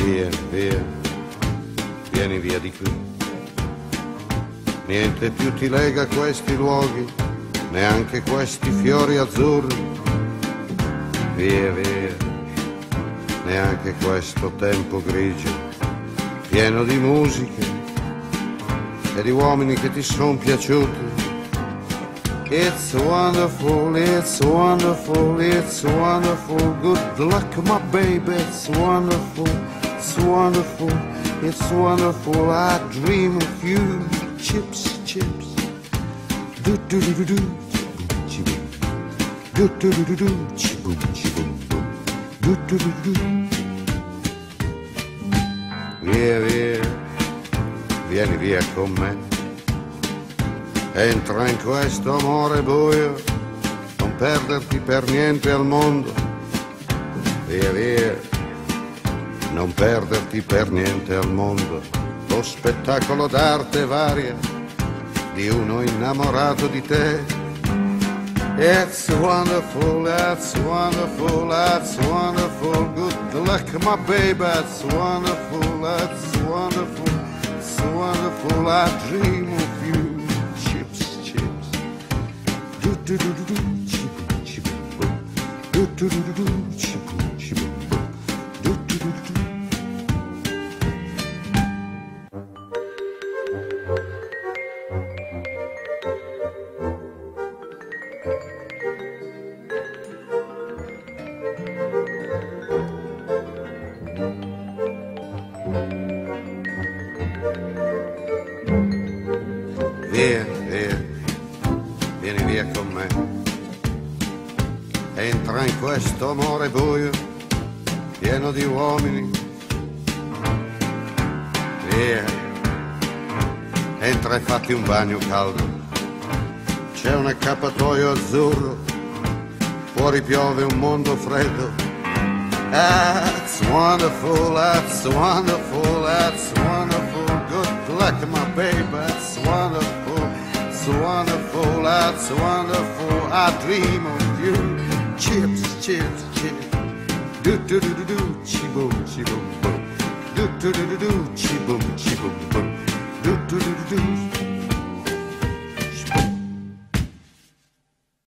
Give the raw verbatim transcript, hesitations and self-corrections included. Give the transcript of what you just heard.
Via, via, vieni via di qui. Niente più ti lega a questi luoghi, neanche questi fiori azzurri. Via, via, neanche questo tempo grigio, pieno di musiche e di uomini che ti son piaciuti. It's wonderful, it's wonderful, it's wonderful. Good luck, my baby, it's wonderful, it's wonderful, it's wonderful. I dream of you, chips, chips. Do do do do do, chiboom, do do do do do, chiboom, chiboom, do do do do. Via, via, vieni via con me. Entra in questo amore buio, non perderti per niente al mondo. Via, via, non perderti per niente al mondo. Lo spettacolo d'arte varia di uno innamorato di te. It's wonderful, that's wonderful, that's wonderful. Good luck, my baby, it's wonderful, that's wonderful, it's wonderful. I dream of you. Do do do do, chiboom, chiboom, boom. Do do do do do, chiboom, chiboom, boom. Do do do do. Via, via, vieni via con me. Entra in questo amore buio, pieno di uomini. Via, entra e fatti un bagno caldo. C'è un accappatoio azzurro, fuori piove un mondo freddo. That's wonderful, that's wonderful, that's wonderful. Good luck, my baby, that's wonderful, it's wonderful, that's wonderful. I dream of you. Chips, chips, chips. Do do do do do, chiboom, chiboom, boom. Do do do do do, chiboom, chiboom, boom. Do do do do do.